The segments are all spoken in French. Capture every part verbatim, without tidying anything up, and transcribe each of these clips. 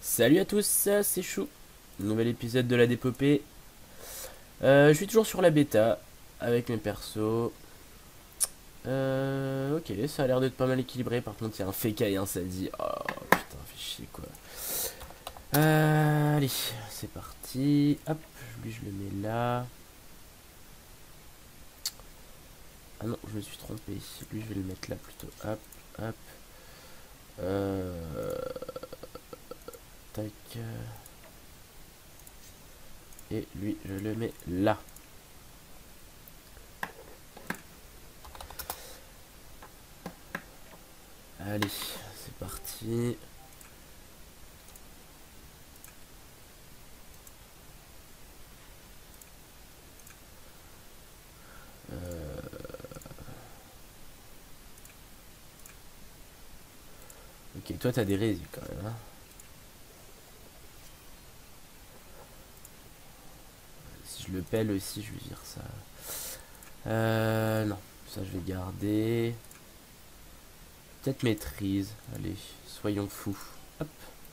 Salut à tous, c'est Chou. Nouvel épisode de la dépopée. Euh, je suis toujours sur la bêta avec mes persos. Euh, ok, ça a l'air d'être pas mal équilibré. Par contre, il y a un Feka et un Sadie. Oh putain, fait chier quoi. Euh, allez, c'est parti. Hop, lui je le mets là. Ah non, je me suis trompé. Lui je vais le mettre là plutôt. Hop, hop. Euh, tac. Et lui je le mets là. Allez, c'est parti. Euh... Ok, toi t'as des résidus quand même. Hein. Si je le pèle aussi, je vais dire ça. Euh, non, ça je vais garder. Peut-être maîtrise. Allez, soyons fous. Hop.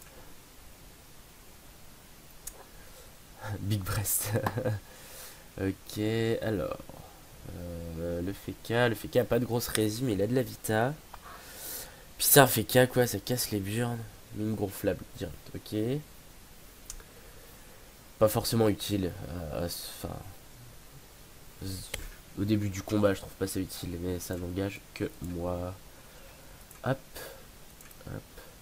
Big breast. Ok, alors. Euh, le Feka. Le Feka a pas de grosse résine, mais il a de la vita. Puis ça, un Feka, quoi, ça casse les burnes. Mine gonflable, direct. Ok. Pas forcément utile. Enfin. Euh, au début du combat, je trouve pas ça utile, mais ça n'engage que moi. Hop. Hop.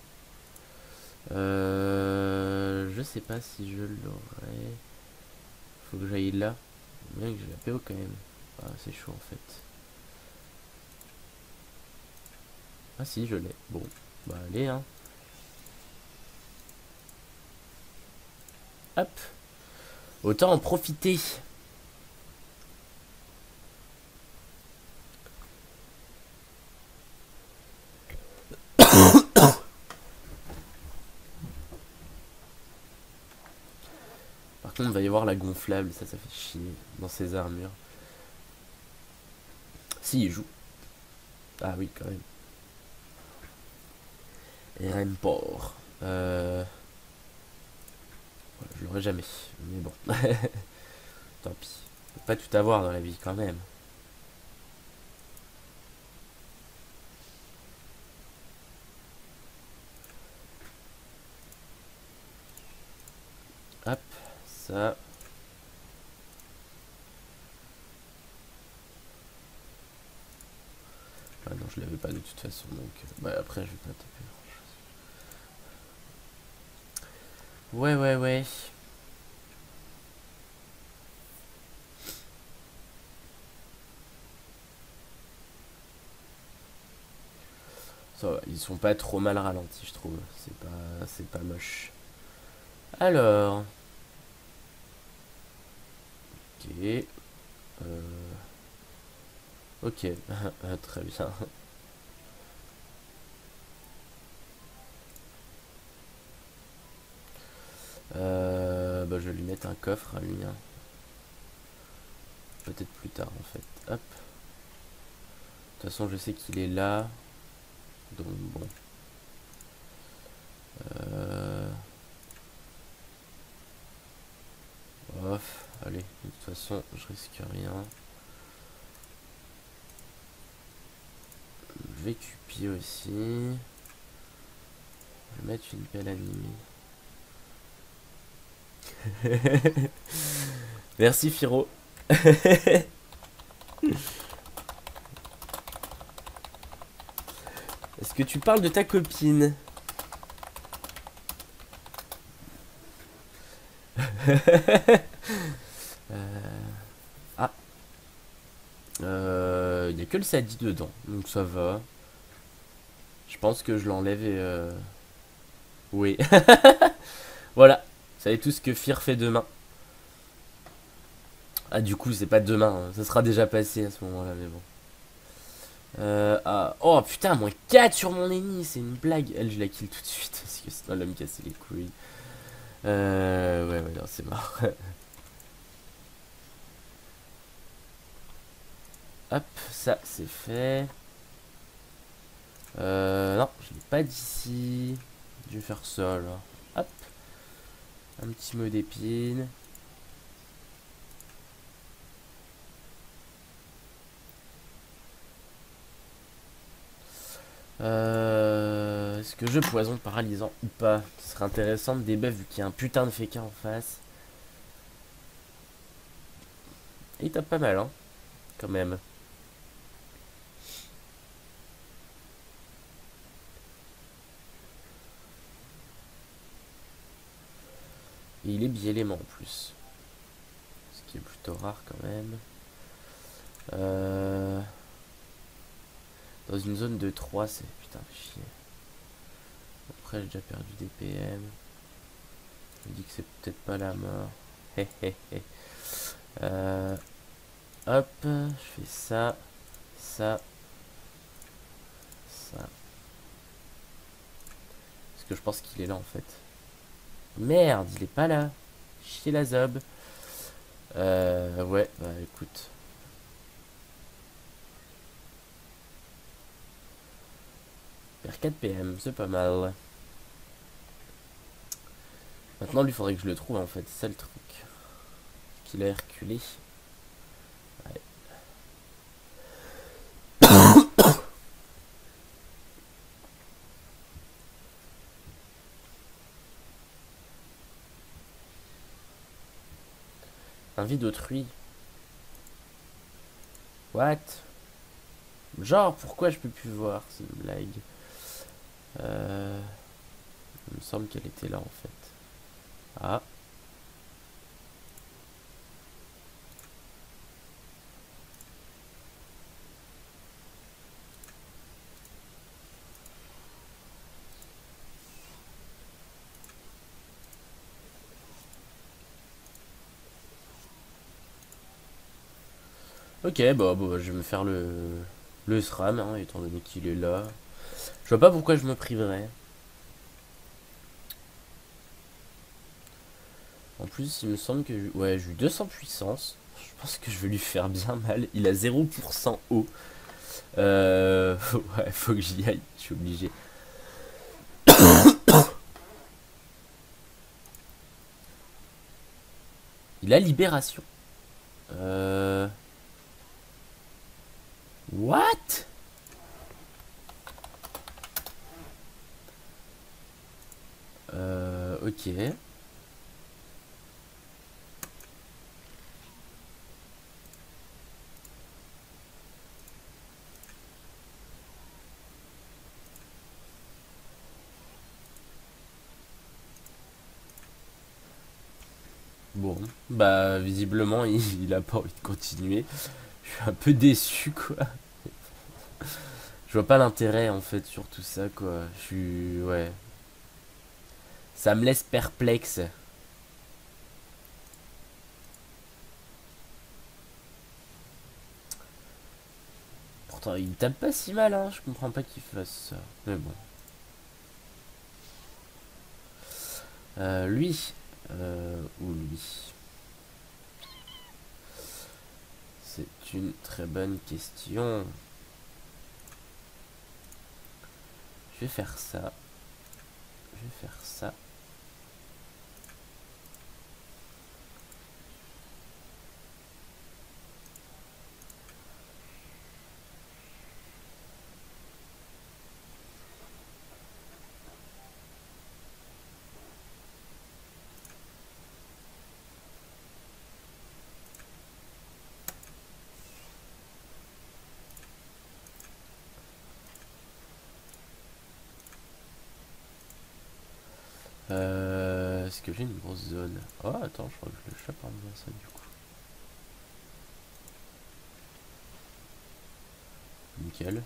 Euh, je sais pas si je l'aurai. Faut que j'aille là. Bien que j'ai la P O quand même. Ah, c'est chaud en fait. Ah si, je l'ai. Bon, bah allez hein. Hop. Autant en profiter. Par contre, il va y avoir la gonflable. Ça, ça fait chier dans ses armures. Si, il joue. Ah oui, quand même. Et Remport. Euh... Ouais, je l'aurai jamais. Mais bon. Tant pis. Faut pas tout avoir dans la vie quand même. Hop. Ça. Ah non, je l'avais pas de toute façon. Donc, euh, bah après, je vais pas taper. Ouais, ouais, ouais. Ça va, ils sont pas trop mal ralentis, je trouve. C'est pas, c'est pas moche. Alors. Ok. Euh, ok. Très bien. Euh, bah, je vais lui mettre un coffre à lui. Hein. Peut-être plus tard en fait. Hop. De toute façon, je sais qu'il est là. Donc bon. Euh... Off. Allez, de toute façon, je risque rien. Je vais cupier aussi. Je vais mettre une belle animée. Merci Firo. Est-ce que tu parles de ta copine? euh... Ah. Euh... Il n'y a que le Sadi dedans, donc ça va. Je pense que je l'enlève et... Euh... Oui. Voilà. Vous savez tout ce que Fir fait demain. Ah du coup c'est pas demain, hein. Ça sera déjà passé à ce moment-là, mais bon. Euh, ah. Oh putain, moins quatre sur mon ennemi, c'est une blague. Elle, je la kill tout de suite parce que sinon elle va me casser les couilles. Euh, ouais, ouais, non, c'est mort. Hop, ça c'est fait. Euh, non, je l'ai pas d'ici. Je vais faire ça là. Hop. Un petit mot d'épine. Euh, Est-ce que je poison paralysant ou pas? Ce serait intéressant de débuff vu qu'il y a un putain de féca en face. Et il tape pas mal, hein, quand même. Et il est bi-élément en plus. Ce qui est plutôt rare quand même. Euh... Dans une zone de trois, c'est putain chier. Après j'ai déjà perdu des P M. Je me dis que c'est peut-être pas la mort. Hé hé hé. Euh... Hop, je fais ça, ça, ça. Parce que je pense qu'il est là en fait. Merde, il est pas là. Chier la zob. Euh, ouais, bah écoute. Faire quatre P M, c'est pas mal. Maintenant, lui, faudrait que je le trouve en fait. C'est ça le truc. Qu'il a reculé. Ouais. Un vide autrui. What? Genre, pourquoi je peux plus voir? C'est une blague. Euh... Il me semble qu'elle était là en fait. Ah. Ok, bah, bah, je vais me faire le, le SRAM, hein, étant donné qu'il est là. Je vois pas pourquoi je me priverais. En plus, il me semble que... Ouais, j'ai eu deux cents puissance. Je pense que je vais lui faire bien mal. Il a zéro pour cent haut. Euh... Ouais, faut que j'y aille. Je suis obligé. Il a libération. Euh... What? Euh... Ok. Bon, bah visiblement il, il a pas envie de continuer. Je suis un peu déçu quoi. Je vois pas l'intérêt en fait sur tout ça quoi. Je suis... Ouais. Ça me laisse perplexe. Pourtant il tape pas si mal hein. Je comprends pas qu'il fasse ça. Mais bon. Euh, lui. Euh, ou lui. C'est une très bonne question. Je vais faire ça. Je vais faire ça. Euh, Est-ce que j'ai une grosse zone? Oh attends, je crois que je le chope en faisant ça du coup. Nickel.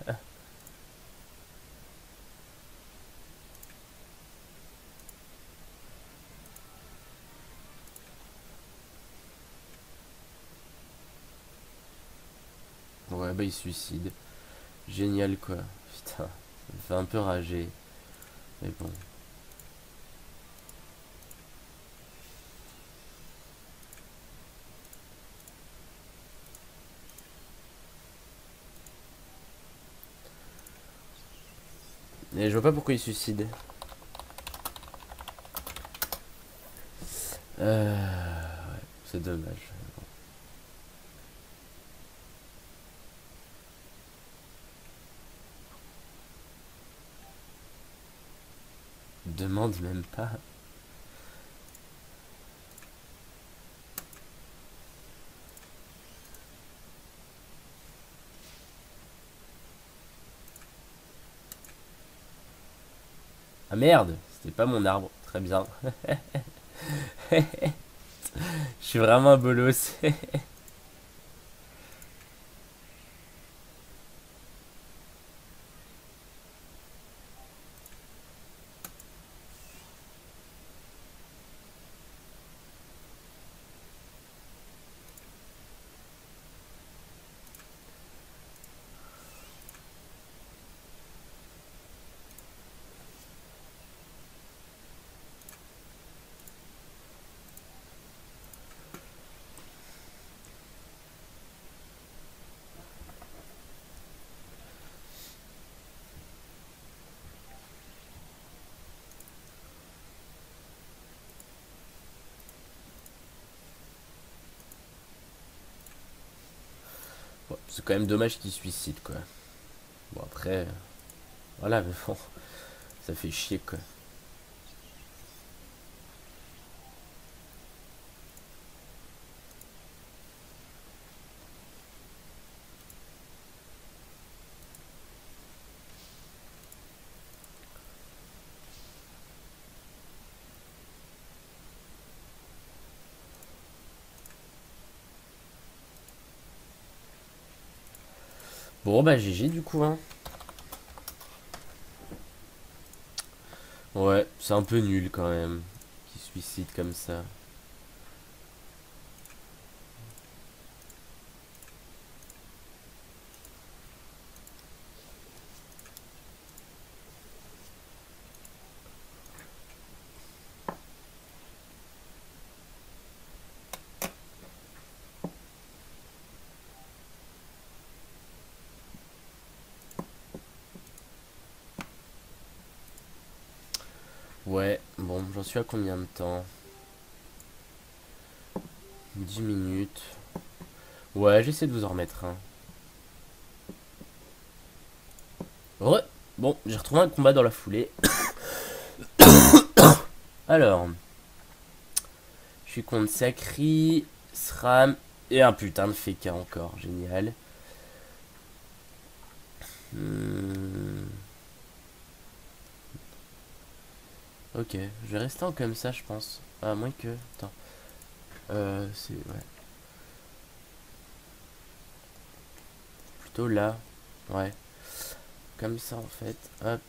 Ouais bah il se suicide. Génial quoi. Putain, ça me fait un peu rager. Mais bon. Et je vois pas pourquoi il se suicide. Euh... Ouais, c'est dommage. Demande même pas. Ah merde, c'était pas mon arbre. Très bien. Je suis vraiment un bolos. Bon, c'est quand même dommage qu'il se suicide quoi. Bon après, voilà, mais bon, ça fait chier quoi. Bon bah G G du coup hein. Ouais, c'est un peu nul quand même. Qui se suicide comme ça. Ouais, bon, j'en suis à combien de temps? Dix minutes. Ouais, j'essaie de vous en remettre un. Ouais, bon, j'ai retrouvé un combat dans la foulée. Alors, je suis contre Sakri, Sram et un putain de Feka encore. Génial. Hmm. Ok, je vais rester en comme ça, je pense. À moins que. Attends. Euh, c'est. Ouais. Plutôt là. Ouais. Comme ça en fait. Hop.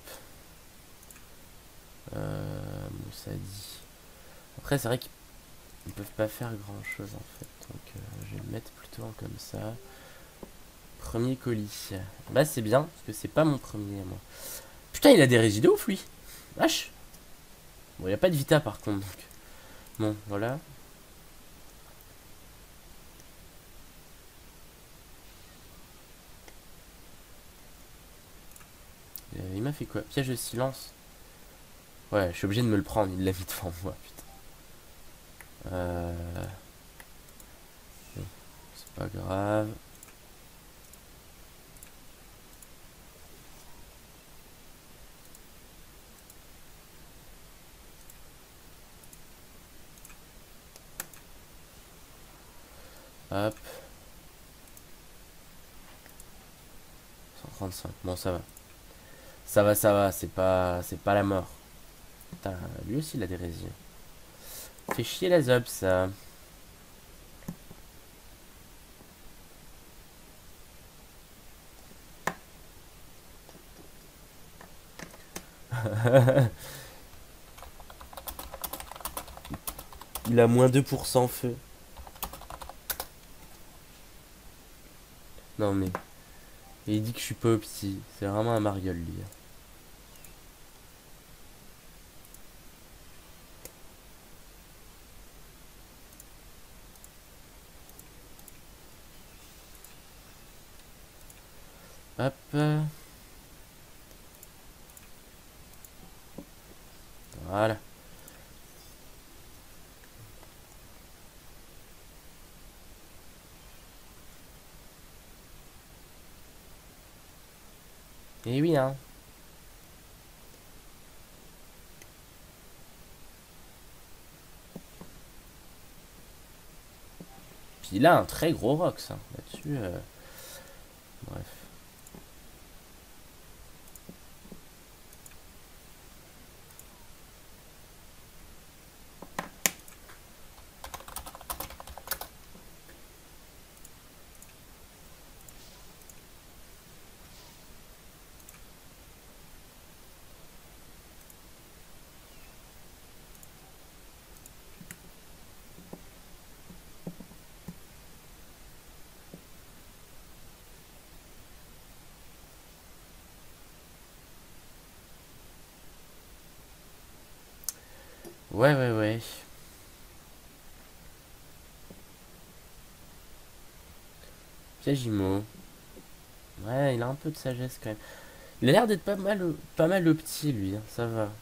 Euh. Moussa dit. Après, c'est vrai qu'ils peuvent pas faire grand chose en fait. Donc, euh, je vais le mettre plutôt en comme ça. Premier colis. Bah, c'est bien, parce que c'est pas mon premier, moi. Putain, il a des résidus ouf, lui. Vache. Bon, il a pas de vita par contre. Donc. Bon, voilà. Euh, il m'a fait quoi? Piège de silence. Ouais, je suis obligé de me le prendre. Il l'a mis devant moi, putain. Euh... Bon, c'est pas grave. Hop. cent trente-cinq. Bon, ça va. Ça va, ça va. C'est pas, c'est pas la mort. Putain, lui aussi, il a des résidus. Fait chier la zob, ça. Il a moins deux pour cent feu. Non mais. Et il dit que je suis pas opti. C'est vraiment un mariole lui. Hop. Voilà. Et oui, hein. Puis il a un très gros Rox, hein, là-dessus. Euh... Bref. Ouais, ouais, ouais. Piagimo. Ouais, il a un peu de sagesse quand même. Il a l'air d'être pas mal, pas mal au petit, lui, hein, ça va.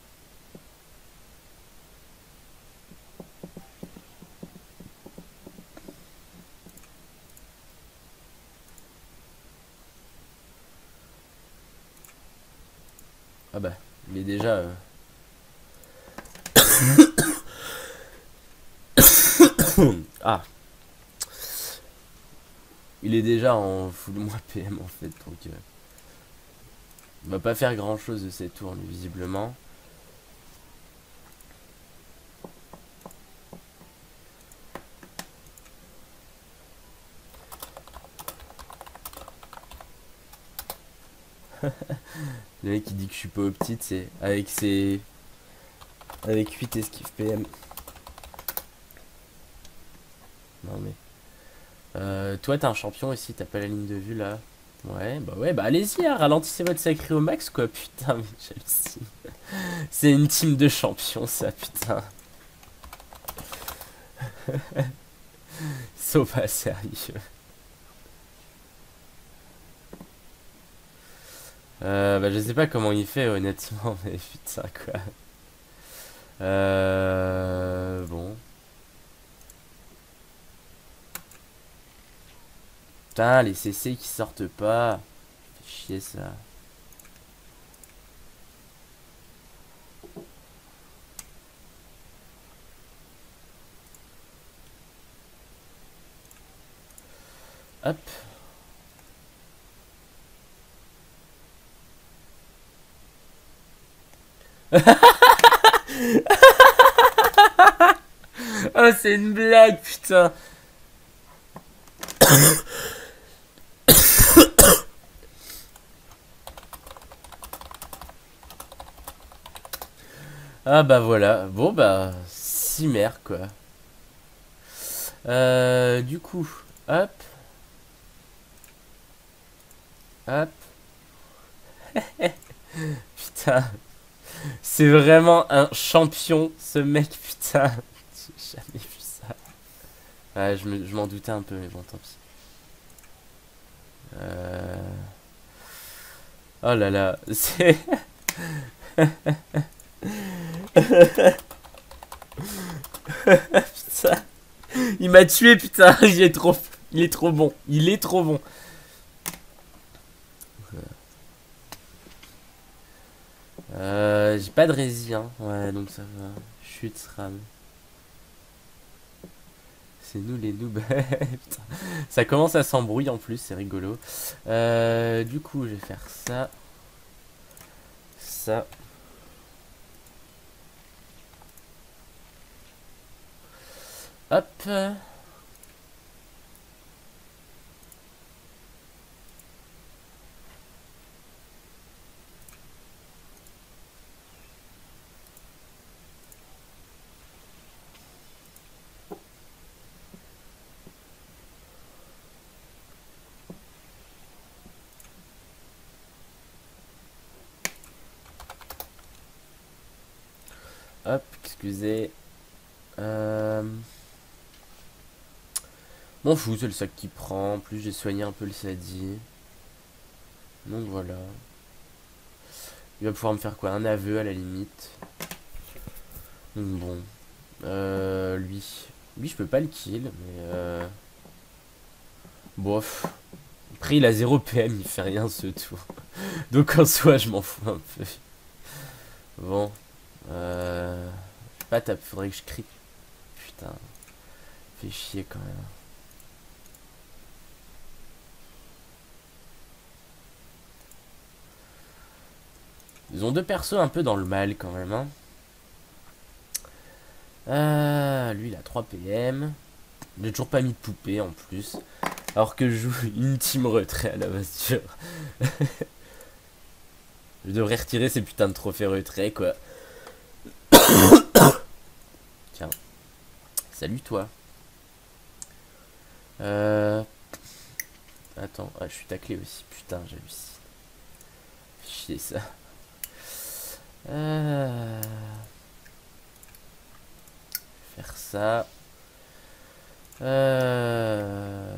Ah bah, il est déjà... euh, Ah, il est déjà en full moins P M en fait, donc... euh, Il va pas faire grand chose de cette tour, lui, visiblement. Le mec qui dit que je suis pas au petit, c'est avec ses... Avec huit esquives P M. Non mais... Euh, toi t'as un champion ici, t'as pas la ligne de vue là. Ouais, bah ouais, bah allez-y, hein, ralentissez votre sacré au max quoi, putain, mais j'hallucine. C'est une team de champions ça, putain. Ils sont pas sérieux. Euh, bah je sais pas comment il fait honnêtement, mais putain quoi. Euh... Bon. Putain, les C C qui sortent pas. Fait chier ça. Hop. Oh, c'est une blague, putain. Ah bah voilà. Bon bah, cimer quoi. Euh, du coup, hop. Hop. Putain. C'est vraiment un champion, ce mec, putain. J'ai jamais vu ça. Ouais, je me- je m'en doutais un peu, mais bon, tant pis. Euh... Oh là là, c'est... Putain. Il m'a tué, putain. Il est trop... Il est trop bon. Il est trop bon. Euh... J'ai pas de rési, hein. Ouais, donc ça va. Chute, SRAM. C'est nous les noobs. Putain. Ça commence à s'embrouiller en plus, c'est rigolo. Euh, du coup, je vais faire ça. Ça. Hop. Hop, excusez. Euh... M'en fous, c'est le sac qui prend. En plus, j'ai soigné un peu le Sadi. Donc voilà. Il va pouvoir me faire quoi? Un aveu à la limite. Donc bon. Euh, lui. Lui, je peux pas le kill, mais euh... Bof. Après, il a zéro P M, il fait rien ce tour. Donc en soi, je m'en fous un peu. Bon. Euh... Je sais pas, t'as- faudrait que je crie. Putain. Fait chier quand même. Ils ont deux persos un peu dans le mal quand même. Hein. Euh, lui, il a trois P M. J'ai toujours pas mis de poupée en plus. Alors que je joue une team retrait à la base. Je devrais retirer ces putains de trophées retrait, quoi. Tiens. Salut, toi. Euh... Attends, ah, je suis taclé aussi. Putain, j'hallucine. Chier, ça. Euh... Faire ça. Euh...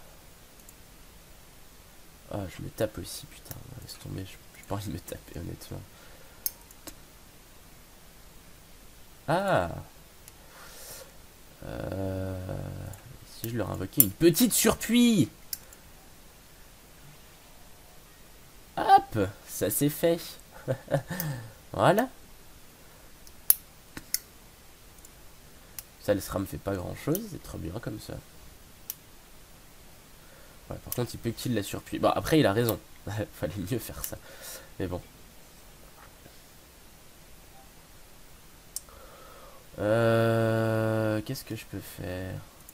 Ah, je me tape aussi, putain. Laisse tomber, j'ai pas envie de me taper, honnêtement. Ah euh... Si je leur invoquais une petite surpluie. Hop, ça c'est fait. Voilà. Ça, le SRAM fait pas grand chose, c'est trop bien comme ça. Ouais, par contre, il peut kill la surpluie. Bon, après, il a raison. Fallait mieux faire ça. Mais bon. Euh... Qu'est-ce que je peux faire?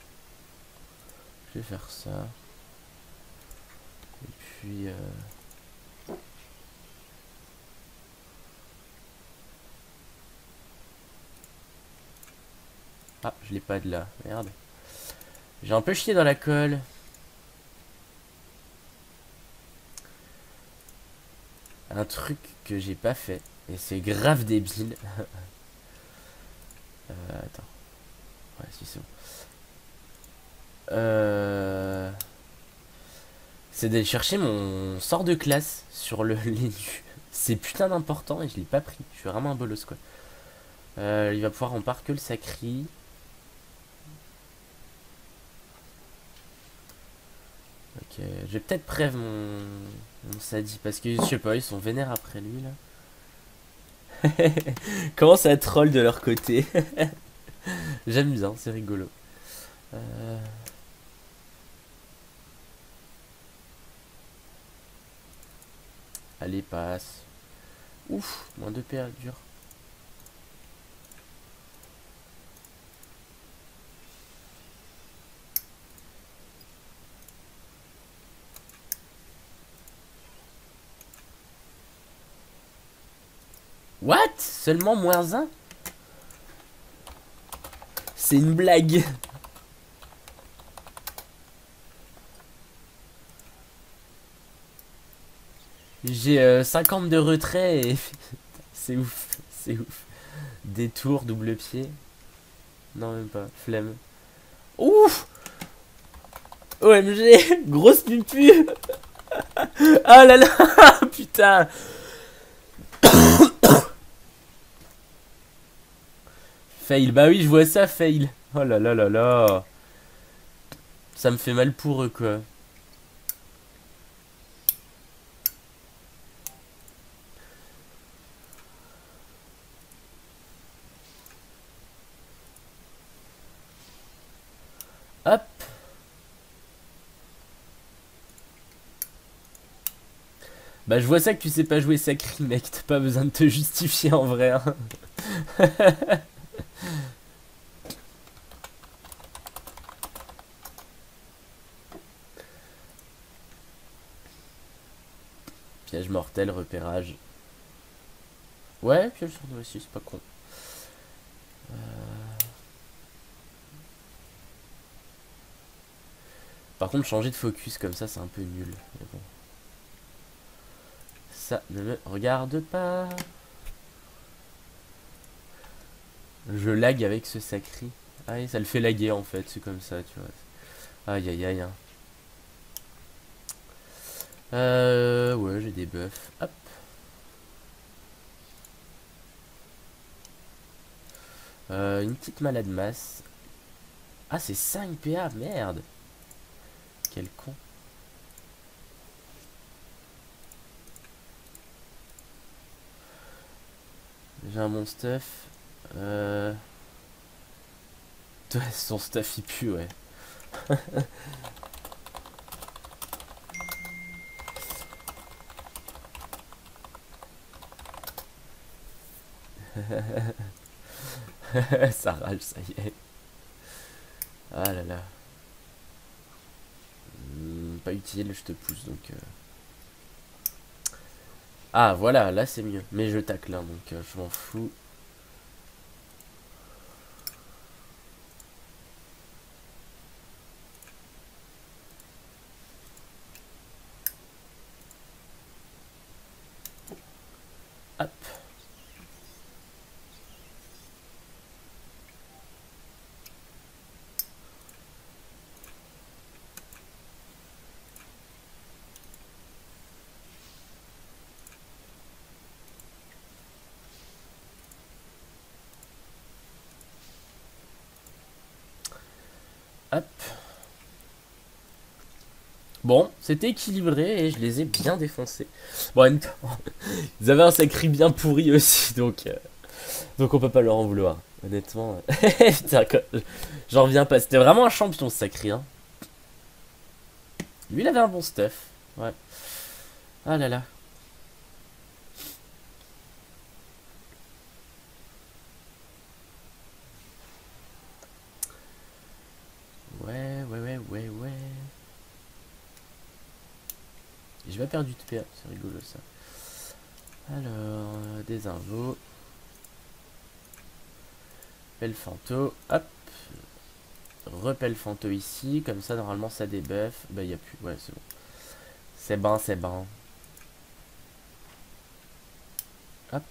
Je vais faire ça. Et puis... Euh... Ah, je l'ai pas de là. Merde. J'ai un peu chié dans la colle. Un truc que j'ai pas fait. Et c'est grave débile. euh, attends. Ouais, si c'est bon. Euh... C'est d'aller chercher mon sort de classe sur le l'élu. C'est putain d'important et je l'ai pas pris. Je suis vraiment un bolos, quoi. Euh, il va pouvoir en part que le sacri. Ok, je vais peut-être prév mon, mon Sadi parce que je sais pas, ils sont vénères après lui là. Comment ça troll de leur côté. J'aime bien, c'est rigolo. Euh... Allez, passe. Ouf, moins de P A dur. What? Seulement moins un? C'est une blague. J'ai euh, cinquante de retrait et... c'est ouf, c'est ouf. Détour, double pied. Non, même pas. Flemme. Ouf! O M G! Grosse pupu! Ah là là! Putain! Fail. Bah oui, je vois ça, fail. Oh là là là là. Ça me fait mal pour eux, quoi. Hop. Bah je vois ça que tu sais pas jouer sacré, mec. T'as pas besoin de te justifier en vrai. Hein. Piège mortel, repérage. Ouais, piège sur nous aussi, c'est pas con. Euh... Par contre, changer de focus comme ça, c'est un peu nul. Mais bon. Ça ne me regarde pas. Je lag avec ce sacré. Ah oui, ça le fait laguer en fait, c'est comme ça, tu vois. Aïe aïe aïe. Hein. Euh... Ouais, j'ai des buffs. Hop. Euh, une petite malade masse. Ah, c'est cinq P A, merde. Quel con. J'ai un bon stuff. Euh... Ouais, son stuff il pue, ouais. Ça rage, ça y est. Ah là là. Hmm, pas utile, je te pousse donc. Euh... Ah voilà, là c'est mieux. Mais je tacle, hein, donc euh, je m'en fous. Hop. Hop. Bon, c'était équilibré et je les ai bien défoncés. Bon, en même temps, ils avaient un sacré bien pourri aussi, donc euh, donc on peut pas leur en vouloir. Honnêtement, putain, j'en reviens pas. C'était vraiment un champion ce sacré, hein. Lui, il avait un bon stuff. Ouais. Ah là là. Ouais, ouais, ouais, ouais, ouais. J'ai pas perdu de P A, c'est rigolo ça. Alors, euh, des invos. Pelle fanto, hop. Repelle fanto ici, comme ça normalement ça débuff. Bah y a plus, ouais c'est bon. C'est bon, c'est bon. Hop.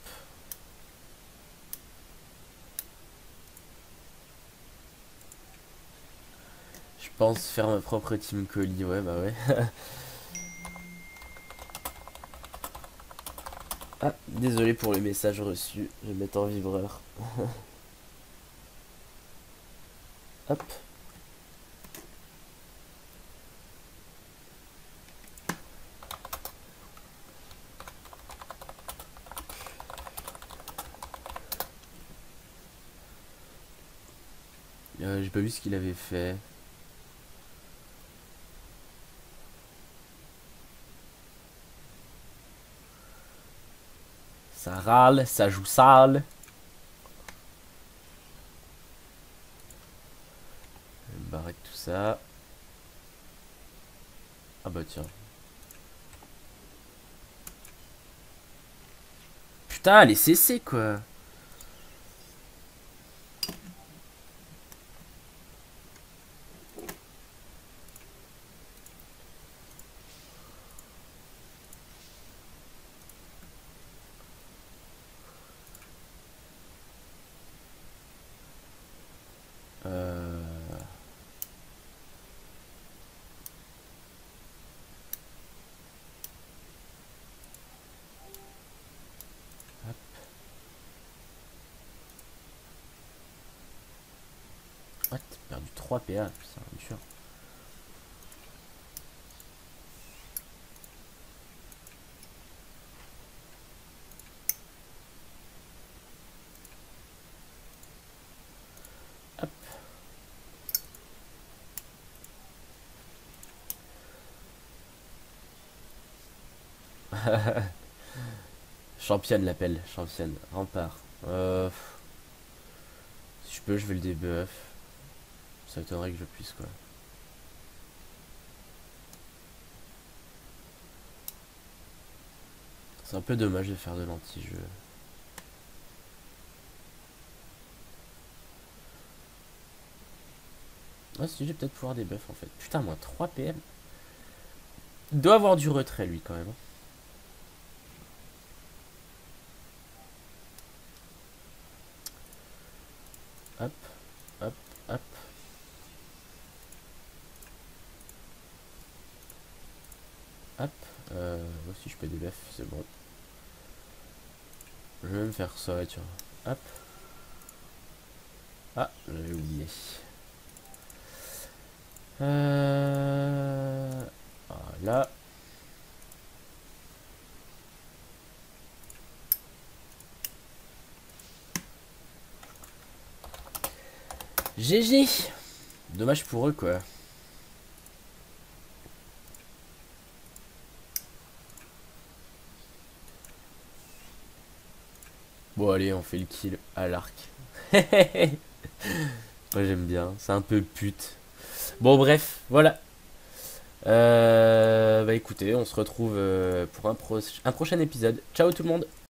Je pense faire ma propre team colis, ouais bah ouais. Ah, désolé pour les messages reçus, je vais mettre en vibreur. Hop. Euh, J'ai pas vu ce qu'il avait fait. Ça râle, ça joue sale. Je vais me barrer de tout ça. Ah bah tiens. Putain, les C C quoi. Euh... Hop. What, perdu trois P A, putain, dur. Championne l'appelle, championne. Rempart. Euh... Si je peux, je vais le débuff. Ça m'étonnerait que je puisse quoi. C'est un peu dommage de faire de l'anti-jeu. Ah si, j'ai peut-être pouvoir débuff en fait. Putain, moi trois P M. Il doit avoir du retrait lui quand même. Hop, hop, hop. Hop. Euh, moi aussi je peux débuff, c'est bon. Je vais même faire ça, tu vois. Hop. Ah, j'avais oublié. Euh... Voilà. G G. Dommage pour eux, quoi. Bon, allez, on fait le kill à l'arc. Moi, j'aime bien. C'est un peu pute. Bon, bref, voilà. Euh, bah écoutez, on se retrouve euh, pour un, pro un prochain épisode. Ciao tout le monde.